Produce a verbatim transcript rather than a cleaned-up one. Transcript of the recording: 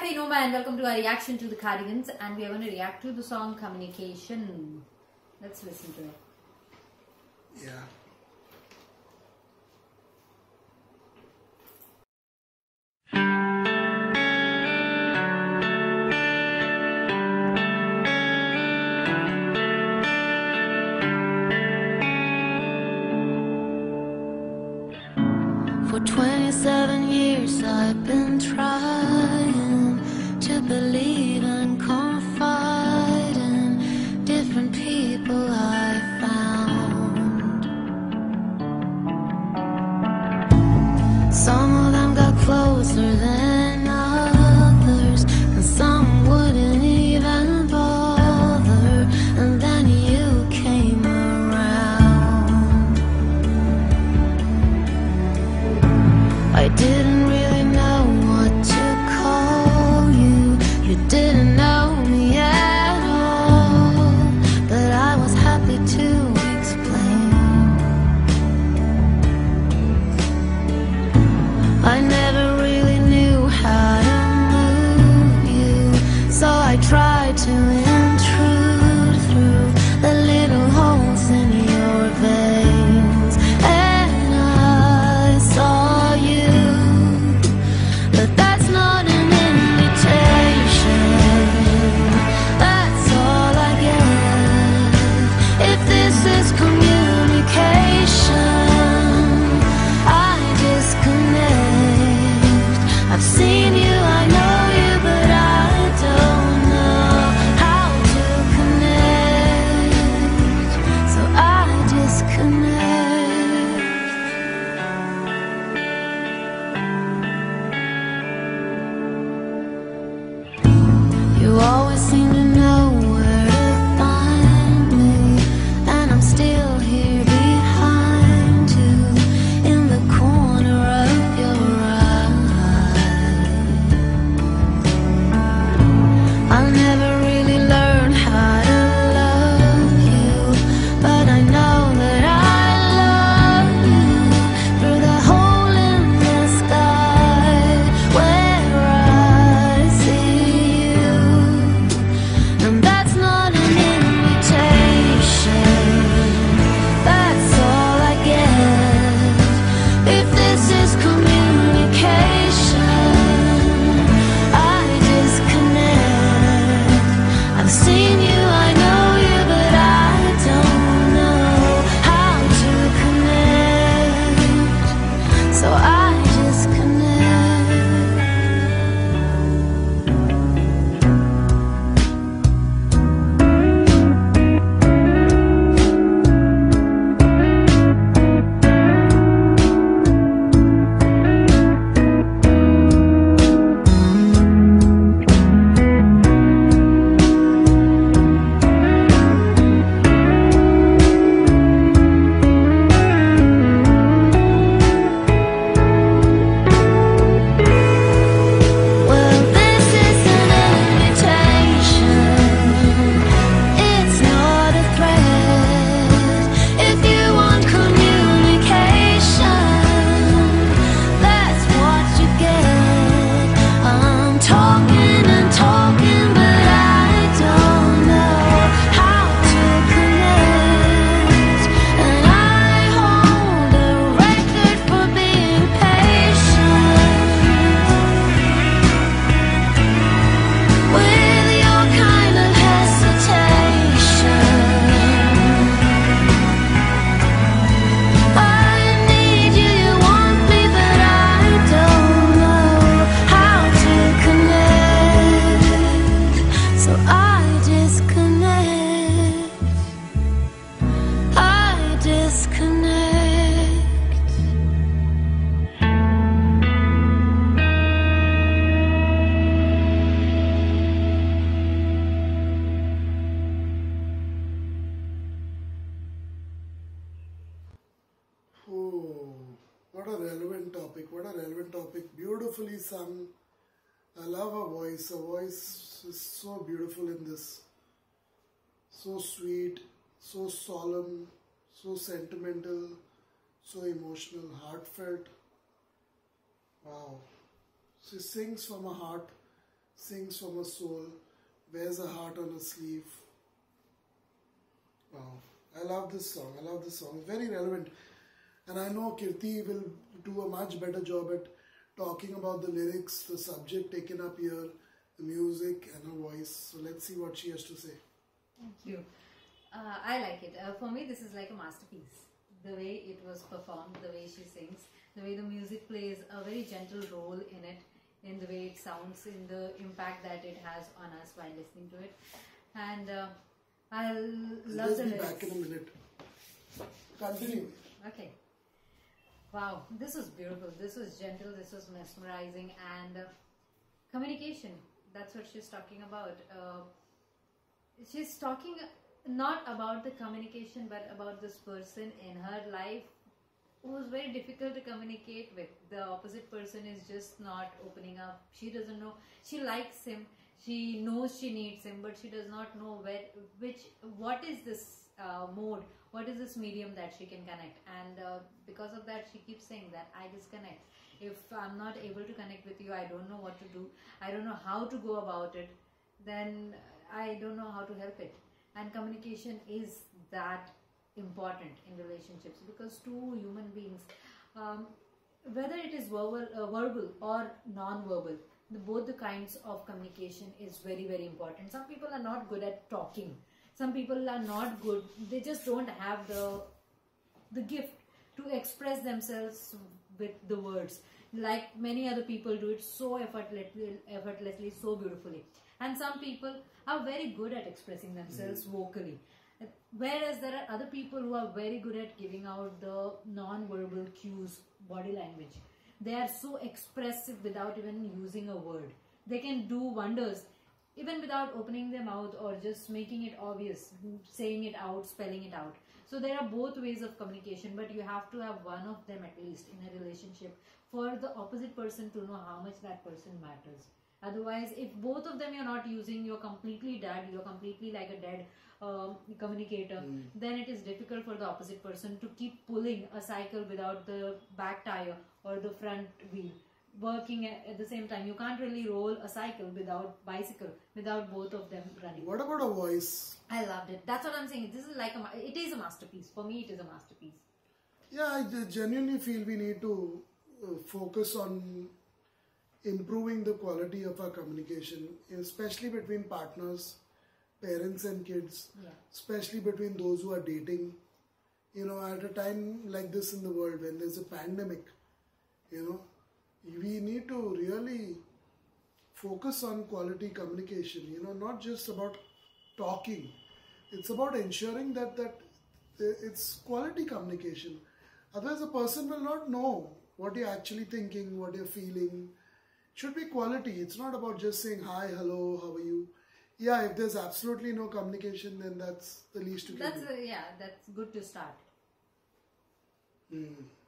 Noma and welcome to our reaction to the Cardigans, and we are going to react to the song Communication. Let's listen to it. Yeah. For twenty-seven years I've been trying to believe and confide in different people I found. Some of them got closer than others, and some wouldn't even bother, and then you came around. I didn't really know what to call you. You didn't know me at all, but I was happy to explain. I never really knew how to move you, so I tried to intrude through the little holes in your veins, and I saw you. But that's not an invitation, that's all I get. If this is communication, I disconnect. I've seen you, I know you, but I don't know how to connect, so I disconnect. You always seem to know where to find me, and I'm still here behind you, in the corner of your eye. I'll never really learn how to love you, but I know that I love you through the hole in the sky where I see you. And that's not an invitation, that's all I get. If this is communication, I disconnect. I've seen you, I know you, but I don't know how to connect, so I disconnect. Well, this is an invitation, it's not a threat. If you want communication, that's what you get. I'm talking and talking, but I don't know how to connect, and I hold a record for being patient with your kind of hesitation. I need you, you want me, but I don't know how to connect, so I disconnect. I disconnect. Oh, what a relevant topic. What a relevant topic. Beautifully sung. I love her voice. Her voice is so beautiful in this. So sweet, so solemn, so sentimental, so emotional, heartfelt. Wow. She sings from her heart, sings from her soul, wears a heart on her sleeve. Wow, I love this song. I love this song. Very relevant. And I know Kirti will do a much better job at talking about the lyrics, the subject taken up here, the music and her voice. So let's see what she has to say. Thank you. Uh, I like it. Uh, for me, this is like a masterpiece. The way it was performed, the way she sings, the way the music plays a very gentle role in it, in the way it sounds, in the impact that it has on us while listening to it. And uh, I love Let's the be lyrics. back in a minute. Continue. Okay. Wow, this was beautiful. This was gentle. This was mesmerizing. And uh, communication, that's what she's talking about. Uh, she's talking not about the communication, but about this person in her life who was very difficult to communicate with. The opposite person is just not opening up. She doesn't know. She likes him. She knows she needs him, but she does not know where, which, what is this uh, mode, what is this medium that she can connect. And uh, because of that, she keeps saying that I disconnect. If I'm not able to connect with you, I don't know what to do. I don't know how to go about it. Then I don't know how to help it. And communication is that important in relationships, because two human beings, um, whether it is verbal, uh, verbal or non-verbal, the, both the kinds of communication is very very important. Some people are not good at talking. Some people are not good. They just don't have the the gift to express themselves with the words like many other people do it so effortlessly, effortlessly, so beautifully. And some people are very good at expressing themselves mm. vocally. Whereas there are other people who are very good at giving out the non-verbal cues, body language. They are so expressive without even using a word. They can do wonders even without opening their mouth or just making it obvious, saying it out, spelling it out. So there are both ways of communication, but you have to have one of them at least in a relationship for the opposite person to know how much that person matters. Otherwise, if both of them you're not using, you're completely dead, you're completely like a dead um, communicator, mm. then it is difficult for the opposite person to keep pulling a cycle without the back tire or the front wheel working at the same time. You can't really roll a cycle without bicycle, without both of them running. What about a voice? I loved it. That's what I'm saying. This is like a, it is a masterpiece. For me, it is a masterpiece. Yeah, I genuinely feel we need to uh, focus on improving the quality of our communication, especially between partners, parents and kids, yeah. especially between those who are dating. You know, at a time like this in the world when there's a pandemic, you know, we need to really focus on quality communication, you know, not just about talking. It's about ensuring that, that it's quality communication. Otherwise, a person will not know what you're actually thinking, what you're feeling. It should be quality. It's not about just saying hi, hello, how are you? Yeah, if there's absolutely no communication, then that's the least you can that's do. A, yeah, that's good to start. Mm.